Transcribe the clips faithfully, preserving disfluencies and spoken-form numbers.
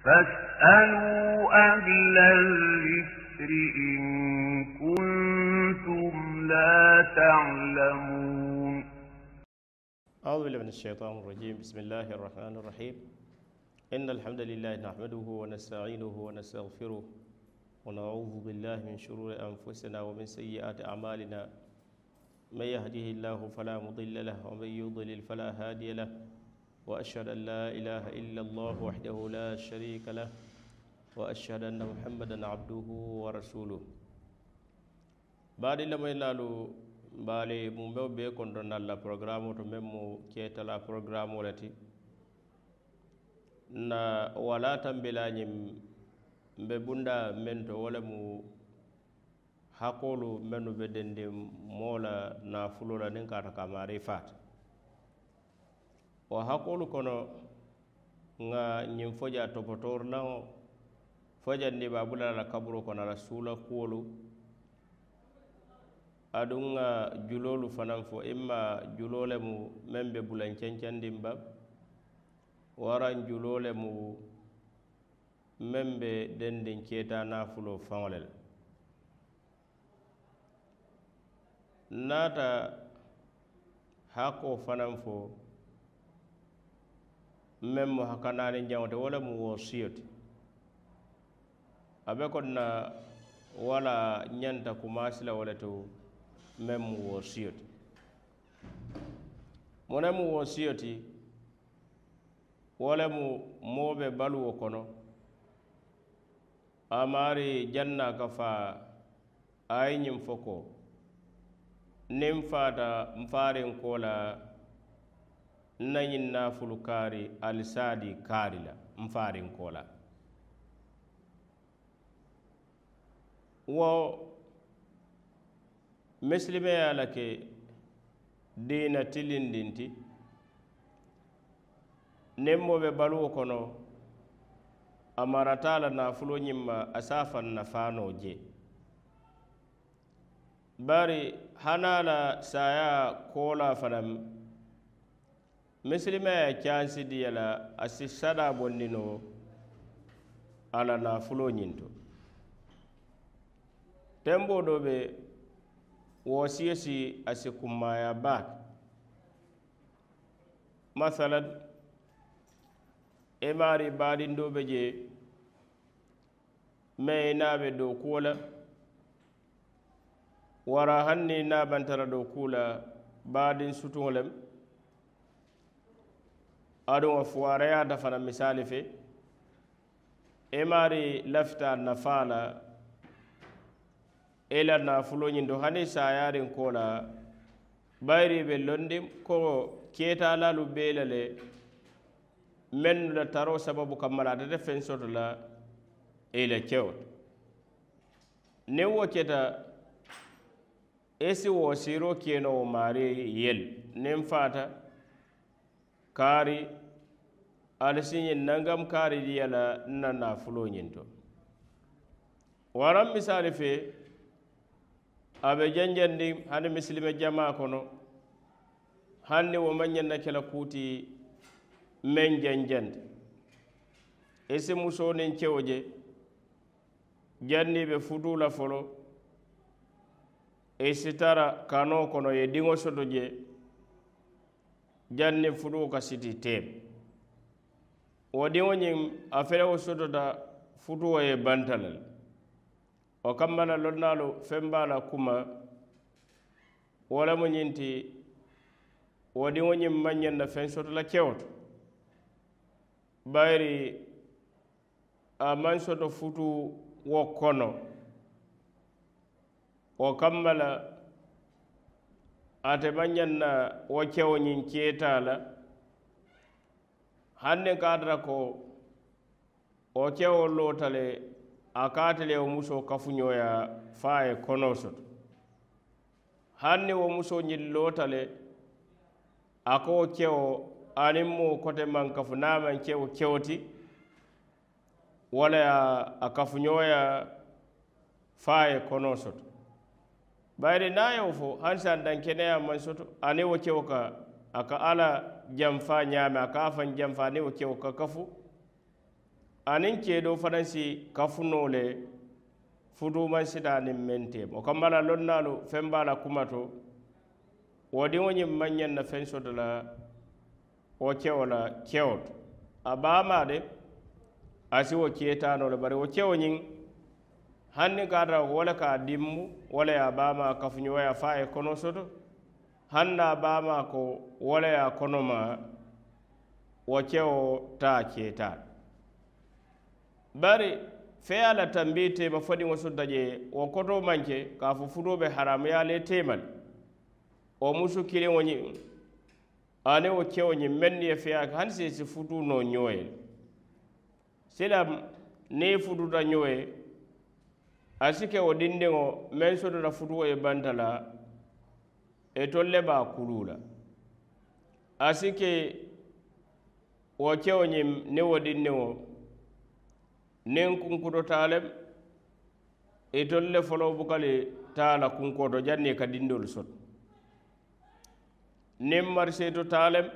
فاسألوا أهل الذكر إن كنتم لا تعلمون. أعوذ بالله من الشيطان الرجيم. بسم الله الرحمن الرحيم. إن الحمد لله نحمده ونستعينه ونستغفره ونعوذ بالله من شرور أنفسنا ومن سيئات أعمالنا. من يهده الله فلا مضل له ومن يضلل فلا هادي له، وأشهد أن لا إله إلا الله وحده لا شريك له، وأشهد أن محمدا عبده ورسوله. بعد لما ينالو بالي ممبو بيكون دون الله برنامج تممو كيتلا برنامج ولتي na wala tambila nyim be bunda mento wala mu hakolu menu be dende mola na fulola nin kata kamari fat o hakolu kono nga nyim foja topotor na foja ndi babula la kaburo kono la sula kuolu adunga julolu fanan fo imma julole mu membe bulan cancandim waran julole mu membe dendin keta nafulo faŋolel nata hako fanan fo mem mo hakanani jaŋote wala mu wosiyoti abe konna wala ñanta kumasila wala to mem mu wosiyoti mone mu wosiyoti wala mu moɓe baluwo kono amari janna ka fa ayi ñiŋ fo ko niŋ fata nfarin kola nañiŋ nafulu kaari alisadi kaari la nfarin kola wo misilimeya la ke diina tilindinti nemmo be baluwo kono amarata la nafulo ñimma asafan nafano je bari hana la saya kola fanam misilimeya cansi diya la asi sada bondino ala nafulo ñinto tembo do be wosiyesi asi kummaya baat masalan emari baadindoɓe je mai naɓe dow kuwola wara hanni naɓantara dow kuula baadin sutuŋolem aɗum o fuwarayata fana misali fe emari lafita nafala ela nafuloñin do hani sayarin kola bayri ɓe londim ko ketalalu beelale men la taro sababu kamala da fen soto la e la kewt ne wo keta esi wo siro keno o mari yel nem fata kari alsinye nangam kari diyala na na fulo nyinto waram misali fe abe janjandi hande muslime jama kono hande wo manyan na kala kuti men janjande ese muso nen cewoje janniɓe futula folo e sitara kano kono ye diŋo soto je janni futu ka siti teem wo diŋo ñiŋ a felewo sotota futuwo ye bantalal o kambala lonnalu fembala kuma wala mo ñinti wo diŋo ñiŋ maŋ na feŋ sotola kewoto bayri a man soto futu wo kono wo kammala ate maŋ na wo kewo ñiŋ keeta la hanne kadara ko wo kewo loota le a kaate le wo muso kafuñoya faa ye kono soto hanne wo muso ñiŋ loota le a ko wo kewo aniŋ mo kote maŋ kafu naa maŋ kewo kewoti wala a kafuñoya faa ye kono soto bayri naa yewo fo hani san dan keneya maŋ soto aniŋ wo kewo ka a ka ala janfa ñaame a ka a faŋ janfa aniŋ wo kewo ka kafu aniŋ keedoo fanaŋ si kafunoo le futuumaŋ sitaa niŋ meŋ teema wo kamma la lonnaalu feŋ be a la kuma to wo diŋo ñiŋ maŋ ñaŋ na feŋ soto la wo kewo la kewo to a baamaa de a si wo keetaanoo le bari wo kewo ñiŋ hanni ka tara wo le ka a dimmu wo le ye a baamaa kafuñoya fo a ye kono soto hanna a baamaa ko wo le ye a konomaa wo kewo taa keetaa bari fe ye a la tambii teema fo diŋo sutta je wo kotoo maŋ ke ka a fo futoo be haramuyaa le teema le wo musu kiliŋo ñiŋ aniŋ wo kewo ñiŋ meŋ ye feyaa hani si si futuu noo ñoo ye silam niŋ i fututa ñoo ye a si ke wo dindiŋo meŋ sotota futuo ye banta la itolu le be a kuluu la a si ke wo kewo ñiŋ niŋ wo dindiŋo niŋ kunkuto taa lem itolu le foloo buka le taa la kunkoo to janniŋ i ka dindiolu soto niŋ mariseeto taa lem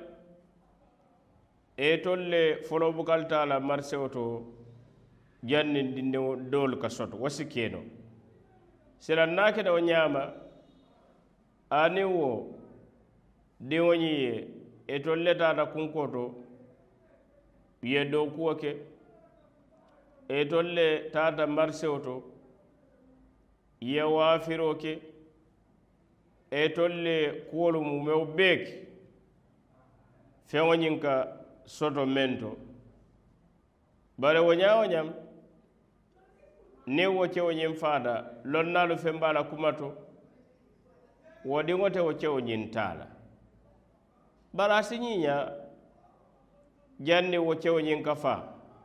itolu le foloo buka le taa la mariseo to janniŋ dindiŋo doolu ka soto wo si keenoo silaŋ naa keta wo ñaama aniŋ wo diŋo ñiŋ ye itolu le taata kunkoo to ye dookuwo ke itolu le taata mariseo to ye waafiroo ke itolu le kuwolu mumewo bee ke feŋo ñiŋ ka soto meŋ to bari wo ñaa wo ñam niŋ wo kewo ñiŋ faata lonnaalu feŋ be a la kuma to wo diŋo te wo kewo ñiŋ taa la bari a si ñiiña janni wo kewo ñiŋ ka faa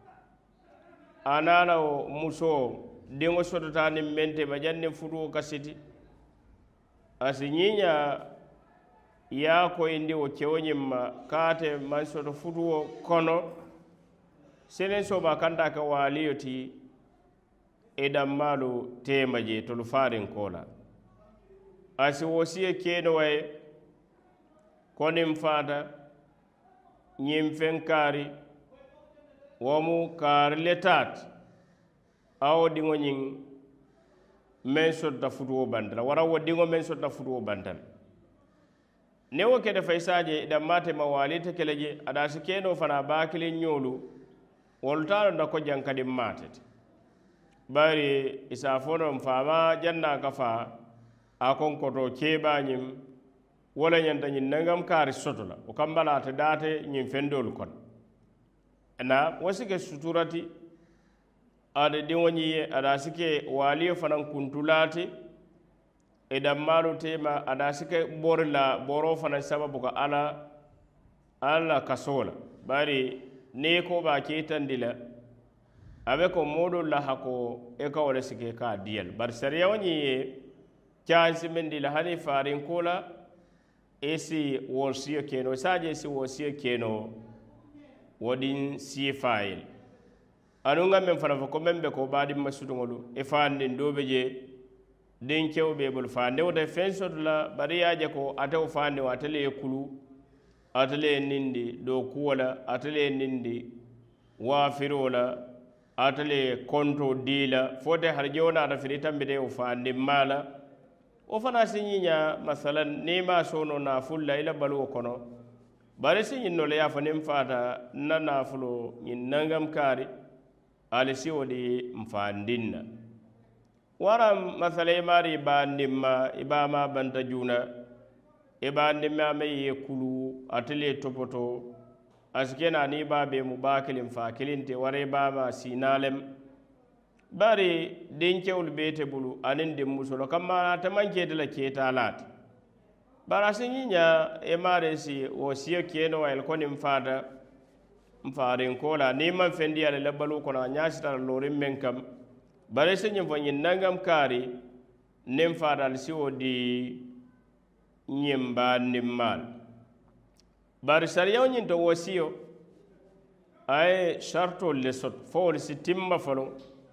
a naa la wo musoo diŋo sototaa niŋ meŋ tema janniŋ futuo ka siti a si ñiiña ye a koyindi wo kewo ñiŋ ma ka ate maŋ soto futuo kono seniŋ sooma kanta ka waaliyo ti i dammaalu teema je tolu faariŋ koo la a si wo siye keenoo ye ko niŋ faata ñiŋ feŋ kaari wo mu kaari le taati a wo diŋo ñiŋ meŋ sotota futuo banta la wara wo diŋo meŋ sotota futuo banta la niŋ wo kete fa i se a je i dammaa tema waalite ke le je ada si keenoo fanaŋ baakiliŋ ñoolu wolu taa lonta ko jankadiŋ maate ti bari i se a fo no faama janna ka faa a konkoto keebaa ñiŋ wo le ñanta ñiŋ nangam kaari soto la wo kamba la ate daate ñiŋ feŋ doolu kono na wo si ke suturati ada diŋo ñiŋ ye ada si ke waaliyo fanaŋ kuntulaati i dammaalu teema ada si ke bori la boroo fanaŋ sababu ka ala ala la kasoo la bari niŋ i ko be a keetandi la a be ko moodolu la hakkoo i ka wo le si ke ka a diya la bari sariyawo ñiŋ ye caansi meŋ di la hani faarinkoo la i si woosiyo keenoo i se a je i si woosiyo keenoo wo diŋ siifaa ye le anuŋ ŋa meŋ fana fo ko meŋ be ko baadiŋ masuduŋolu i faandiŋ doo be je diŋ kewo be i bulu faandiŋo te feŋ soto la bari ye a je ko ate wo faandiŋo ate le ye kulu ate le ye nindi dookuwo la ate le ye nindi waafiroo la ate le ye kontoo dii la fo te harijewo naata firi tambita ye wo faandiŋ maa la wo fanaŋ si ñiiña masalan niŋ maa soono naafulu la i la baluwo kono bari si ñiŋ no le ye a fo niŋ faata nna naafuloo ñiŋ nangam kaari ali si wo di nfaandiŋ na waraŋ masala i maari i baandiŋ ma i baamaa banta juuna i baandiŋ ma meŋ ye kulu ate le ye topoto a si ke naa niŋ i baa bee mu baa kiliŋ faa kiliŋ te wara i baamaa siinaa lem bari dinkewolu bee te bulu aniŋ diŋ musolo kamma ate maŋ keeta la keetaalaati bari a si ñiiña i maari si wo siyo keenoo a ye le ko niŋ faata nfaarinkoo la niŋ maŋ feŋ diya le la baluu kono a ñaasita la looriŋ meŋ kam bari si ñiŋ fo ñiŋ nangam kaari niŋ faata ali si wo di ñiŋ baandiŋ maalu bari sariyawo ñiŋ to wosiyo a ye saritoolu le soto fo wolu si timma foloŋ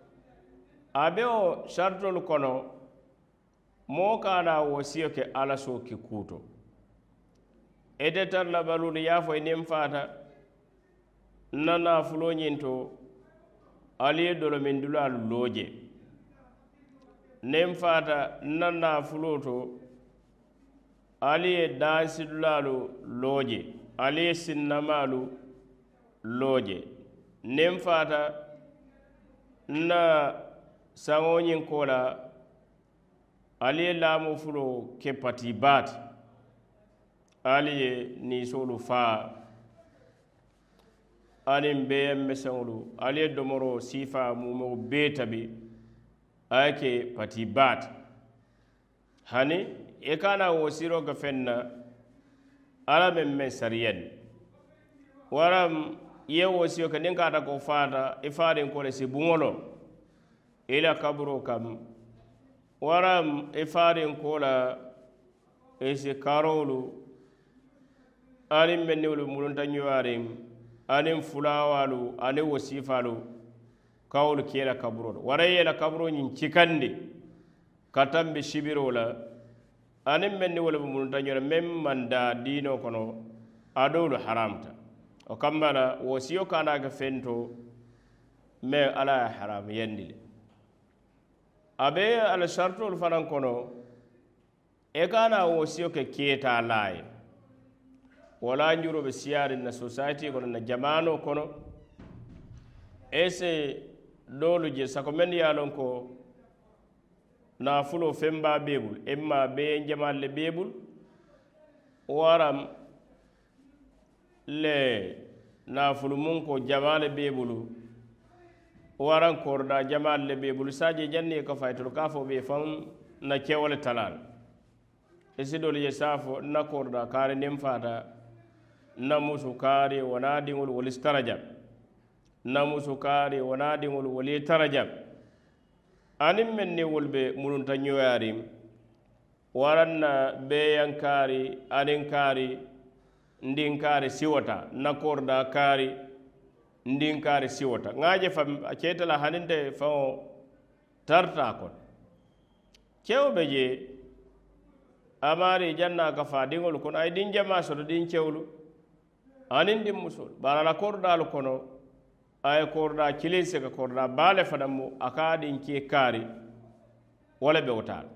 a be wo saritoolu kono moo ka a naa wosiyo ke ala soo ki kuuto ite tara la baluulu ye a fo niŋ faata nna naafuloo ñiŋ to ali dolo min dulalu loje nen fata nna nafulo to ali ye dansi dulalu loje ali ye sinnamalu loje nen fata nna saŋoñin kola ali ye laamu fulo ke pati baati ali ye niisolu faa aniŋ beeyaŋ meseŋolu ali ye domoro siifaa mumeŋo bee tabi a ye ke pati baati hani i kana wosiro ke feŋ na alla meŋ meŋ sariyandi waraŋ i ye wosiyo ke niŋ kaata ko faata i faariŋ ko le si buŋo lo i la kaburo kam waraŋ i faariŋ ko la i si karolu aniŋ menniwolu mulunta ñuwaariŋ aniŋ fulaawalu aniŋ wosiifaalu kawolu ke i la kaburo to waraŋ i ye la kaburo ñiŋ cikandi ka tambi sibiroo la aniŋ menniwolu be mulunta ñoo la meŋ maŋ daa diinoo kono a doolu haramuta o kamma la wosiyo kana ke feŋ to meŋ alla ye haramuyandi le a be ala saritoolu fanaŋ kono i kana wosiyo ke keetaa laa ye wala njuro be siyaariŋ na society kono na jamaanoo kono ese doolu je sako meŋ ye a loŋ ko naafuloo feŋ baa bee bulu emma beeyeŋ jamaalu le bee bulu waraŋ le naafulu muŋ ko jamaa le bee bulu waraŋ koridaa jamaalu le bee bulu saaje janni ye ka fayitolu ka fo be faŋ na kewo le talaa la isi doolu je saa fo nna koridaa kaari niŋ faata nna musu kaari wonaa diŋolu wolu si tara jam nna musu kaari wonaa diŋolu wolu ye tara jam aniŋ meŋ niŋ wolu be mulunta ñoyaariŋ waraŋ na beeyaŋ kaari aniŋ kaari ndiŋ kaari siwota nna koridaa kaari ndiŋ kaari siwota ŋa je fam a keeta la haniŋ te faŋo tarta kono kewo be je amaari janna ka faa diŋolu kono a ye diŋ jamaa soto diŋ kewolu aniŋ diŋ musolu bari a la koridaalu kono a ye koridaa kiliŋ se ka koridaa baa le fanaŋ mu a ka a diŋ kee kaari wo le bewo taa la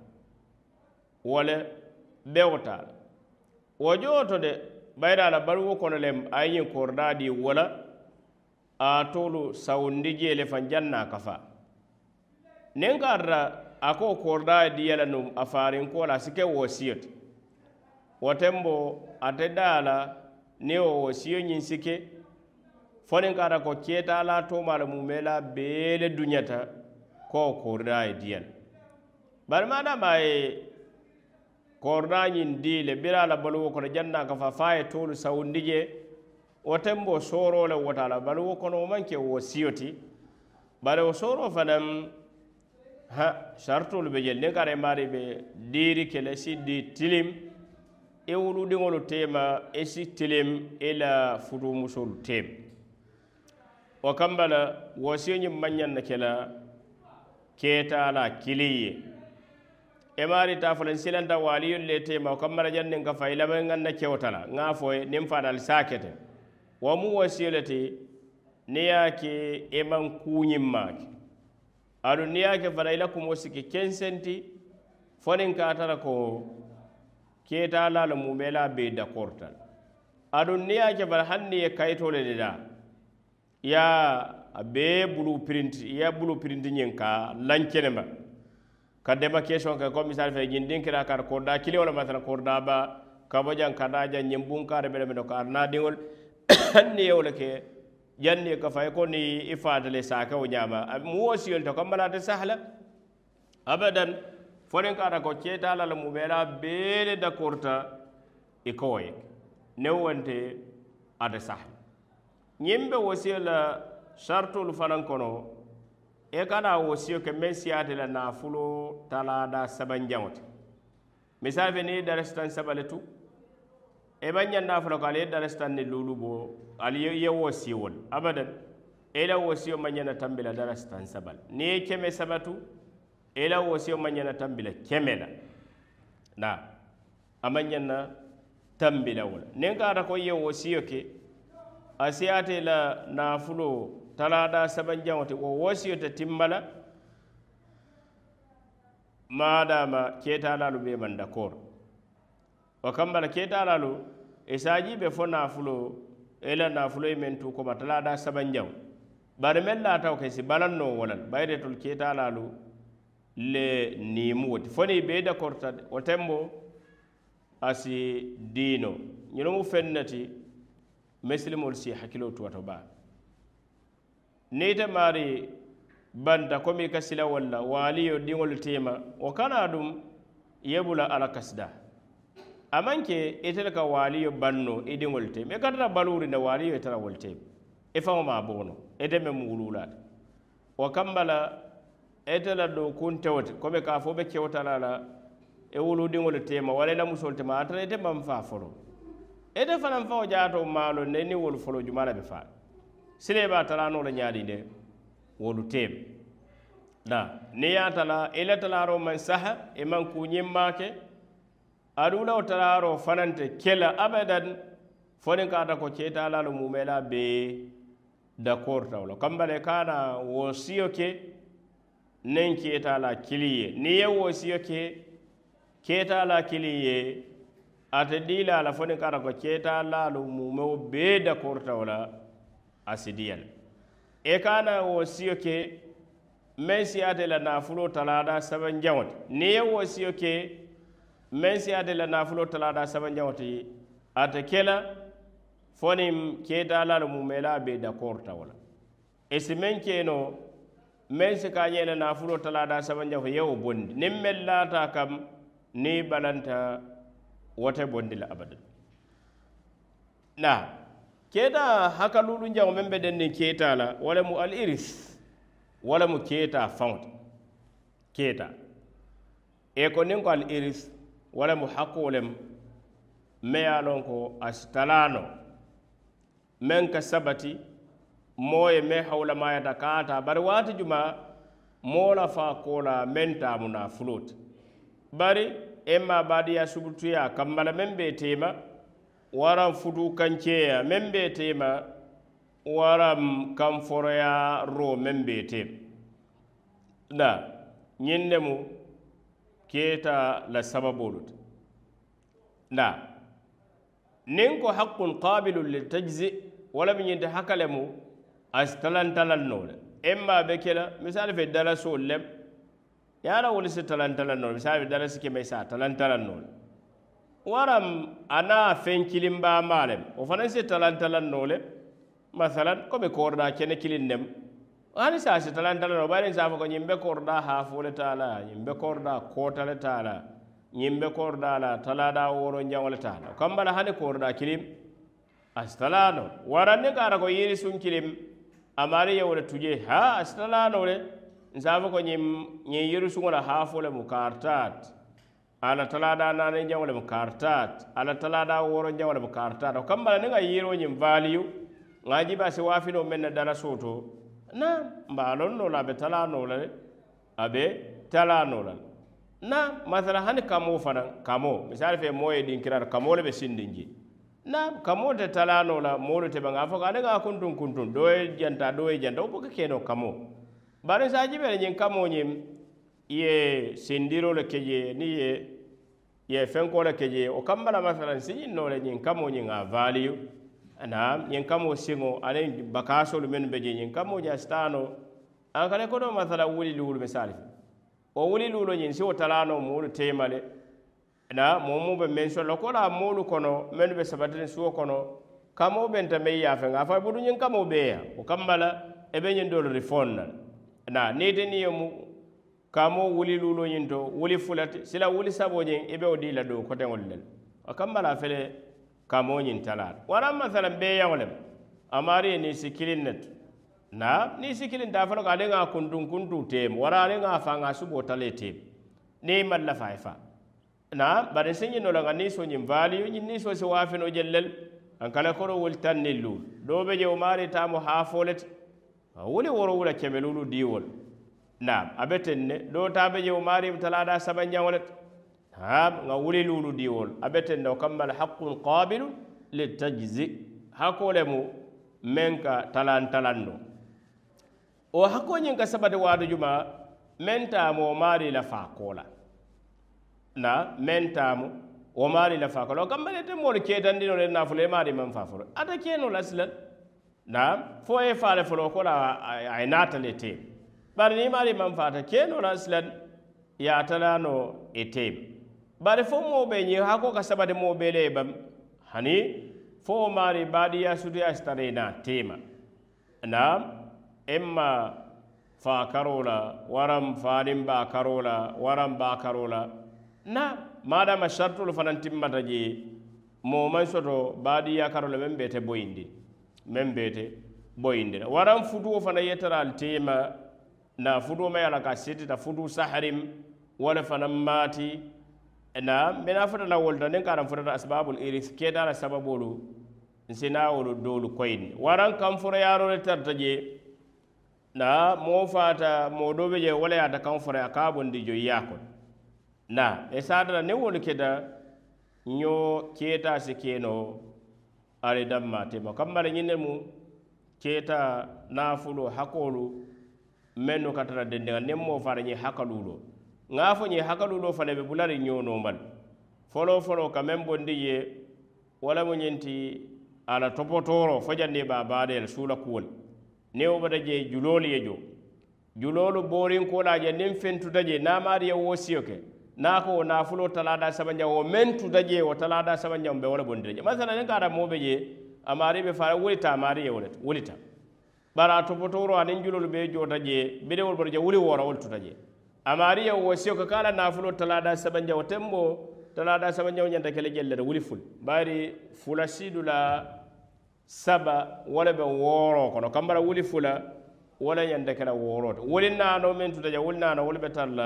wo le bewo taa la wo joo to de bayiri a la baluwo kono lem a ye ñiŋ koridaa dii wo la a toolu sawundi jee le faŋ janna ka faa niŋ ka ata a ko koridaa ye diya la nuŋ a faarinkoo la a si ke wosiyo ti wo tembo ate daa la niŋ wo wosiyo ñiŋ si ke fo niŋ ka ata ko keetaa la tooma la mumee la bee le duñata ko koridaa ye diya la bari maadaama a ye koridaa ñiŋ dii le bira a la baluwo kono janna ka faa fo a ye toolu sawundi jee wo tembo sooroo le wota la baluwo kono wo maŋ ke wosiyo ti bari wo sooroo fanaŋ ha sartoolu be jele niŋ ka ata maari be diiri ke le si di tilim i wuludiŋolu teema i si tilim i la futumusolu teema wo kamba la wosiyo ñiŋ maŋ ñaŋ na ke la keetaa la kiliŋ ye i maari taa fo la nsilanta waaliyolu le teema wo kamba la jaŋ niŋ ka fa i labaŋ ŋaŋ na kewota la ŋa fo ye niŋ faata ali saa kete wo mu wosiyo le ti niŋ ye a ke i maŋ kuuñiŋ maake aduŋ niŋ ye a ke fana i la kumoo si ke kensenti fo niŋ ka a tara ko keetaa la la mumee la bee dakorita la aduŋ niŋ ye a ke fana hani niŋ ye kayitoo le daa ye a bee bulu pirinti ye bulu pirinti ñiŋ ka lankenema ka demarcation ke comme misali fe ñiŋ dinkira kata koridaa kiliŋo le masala koridaa ba ka bo jaŋ ka daa jaŋ ñiŋ bunkaari bele meno ka arinaa diŋol hani niŋ ye wo le ke janni ka fay ko ni i faata le saake wo ñaama mu wosiyol to comme malaate sahla abadan fonin ka ata ko keetaa la la mumee la bee le dakorta i ko wo ye ne wonte ate sahla ñiŋ be wosiyo la sartolu fanaŋ kono i kana wosiyo ke meŋ siyaate la naafulo talaada sabanjaŋo ti misali fe niŋ i darasitan saba le tu e maŋ ñaŋ naa fo la ko ali ye darasitan ni luulu bo ali ye wosiyo wol abadan i la wosiyo maŋ ñana tambi la darasitan saba la niŋ ye keme sabatu i la wosiyo maŋ ñana tambi la keme la na a maŋ ñana tambi la wo la niŋ ka ata ko i ye wosiyo ke a siyaate la naafulo talada sabanjaŋo ti wo wosiyo te timmala madama ketalalu be man d'accord o kambala ketalalu isaji be fo nafulo ela nafulo e men tu koma talada sabanjaŋo bari men lataw ke si balanno wolal bayre tol ketalalu le nimu woti foni be d'accord ta o tembo asi dino ñino mu fennati muslimol si hakkilo tuwato ba nite mari banta komi ka sila walla waliyo diŋol tema o kana ɗum yebula ala kasda amanke itel ka waliyo banno i diŋol tem e katata baluri na waliyo e tara wol tem e faŋo ma bono ete me muwululata o kambala etela do kuntewoti komi ka fo be kewtala la e wulu diŋol tema wala la musol tema atara ete man fa folo ete fanan faŋo jaato maalo ne ni wolu folo jumala be faa sile ba talano la ñaadi de wolu teem na ni ye tala ila talaro man saha e man kuñiŋ maake aduulawo talaro fanante kela abadan foniŋ kaata ko keetalalu mumela be d'accord tawlo kambale kana wo siyo ke neŋ keetala kili ye niŋ ye wo siyo ke keetala kili ye ate diila la foniŋ kaata ko keetalalu mumeo be d'accord tawla asidiyal e kana wo siyo ke men siyate la nafulo talada sabanjaŋote niŋ ye wo siyo ke men siyate la nafulo talada sabanjaŋote ate kela foniŋ keetalalu mumela be d'accord tawola e si meŋ keno men si kañe la nafulo talada sabanjaŋo ye wo bondi niŋ meŋ laata kam niŋ balanta wote bondi la abadan na keta hakalulu njaŋo meŋ be denniŋ keta la wala mu al iris wala mu keta faŋo keta e ko niŋ ko al iris wala mu hakkoo lem me ye a loŋ ko asitalano meŋ ka sabati moo ye meŋ hawulamayata kaata bari waati juma moo la faa koo la meŋ taamu naafuloo ti bari emma baadiya subutuya kambala meŋ be teema waram futu kanceya meŋ be tema waram kanforoya ro meŋ be tema da ñiŋ ne mu keta la sababolu ti da niŋ ko haqqun qabilun litajzi wala mi ñinte haka le mu asi talantalanno le emma be ke la misali fe dalasol lem ye a la wolu si talantalanno le misali fe dalasi keme sa talantalanno le waram ana fen kilimba malem o fana si talantalanno le masalan komi korda kene kilin nem hani sa si talantalanno bari sa ko ñimbe korda haafole taala ñimbe korda kotale taala ñimbe korda la talada woro njangole taala kambala hani korda kilim astalano waranne kara ko yiri sun kilim amari yewle tuje ha astalano le nsafa ko ñim ñi yiru sungola haafole mu kartat ala talada nane njawle mu kartat ala talada woro njawle mu kartat o kambala ne nga yiro nyim value ngaji ba se wafino men dala soto na mbalon no la be talano la abe talano la na masala hani kamo fana kamo misal fe moye din kirar kamo le be sindinji na kamo te talano la molo te banga fo ga nga kuntun kuntun do janta do janta o boka keno kamo bare saji be nyin kamo nyim ye sindiro le keje ni ye ye fenko le keje o kambala masalan si no le nyin kamo nyin a value ana nyin kamo singo ale bakaso lu men beje nyin kamo ja stano an kale ko do masala wuli lulu misali o wuli lulu nyin si o talano mo lu temale na mo mo be men so ko la mo lu kono men be sabatin suo kono kamo benta me ya fe nga fa budu nyin kamo be ya o kambala e be nyin do refond na ni de ni mu kamo wuli lulo ñinto wuli fulati sila wuli sabo ñin ibe o dila do kote ngol lel o kambala fele kamo ñin talat wara masalan be yawlem amari ni sikilin net na ni sikilin da falo ka de nga kuntun kuntu tem wara de nga fa nga subo tale tem ni malla fa fa na bare sinyi no la ni so ñin value ñin ni so se wafino jellel an kala ko wol tan ni lul do be je o mari tamo ha folet wuli woro wula kemelulu diwol naam abetenne do tabe je mari talada sabanjangolet ha nga wuli lulu diwol abetenne o kammal haqqun qabilun litajzi hakolemu menka talan talanno o hakkoñin ka sabati waatu juma men tamo maari la faakola na men tamo wo maari la faakola o kambale te moolu keetandino le nafulo e maari man faa folo ata keno la silan na fo e faale folo kola ay naatale te bari ni maari man faata keno la silan yaatalano e teem bari fo moɓe ñi hako ka sabati moɓe le bam hani fo maari baadiya sutuya sitare na tema na emma fa karola waram fanin ba karola waram ba karola na madama shartulu fanan timmata je mo man soto baadiya karola men bete boyindi men bete boyindi waram futu fana yetaral tema na futu ma yala ka setita futu saharim wala fanan mati na mena fata na wolta nen karam fata asbabul iris keda la sababulu nsina wolu dolu koyin waran kam fura yaro le tarta je na mo fata mo dobe je wala ya ta kan fura ka bondi jo yako na e sadara ne wolu keda nyo keta se keno ale damma te ma kamale nyine mu keta nafulo hakolu menno katara dende ne mo fara nyi hakalulo ngafo nyi hakalulo fale be bulari nyono mal folo folo ka men bondi ye wala mo nyenti ala topotoro fojande ba baadel suula kuwol new bada je julolu ye jo julolu borin kola je nin fentuta je namaari ye wosiyo ke nako wo nafulo talada sabanja wo men tuta je wo talada sabanja be wala bondire je masala nin kada mobe je amari be fara wulita amari ye wolita wulita bara topotoro anin julolu be jota je bidewol bodo je wuli wora wol tuta je amari ye wosiyo ke kala nafulo talada sabanja wo tembo talada sabanja wo nyanta kele jelle wuli ful bari fulasidula saba wala be woro kono kambara wuli fula wala yanda kala woro wuli nano men tuta ja wuli nano wala be talla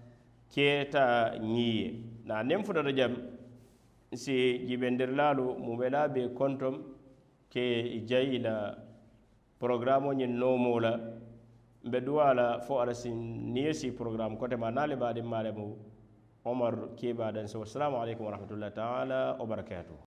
keta nyiye na nem futa da jam si jibendir lalu mubela be kontom ke jayila programo nyin nomola be duwala fo ala sin niyesi program kote ma nale baade male mu Omar Keba dan so assalamu alaikum wa rahmatullahi ta'ala wa barakatuh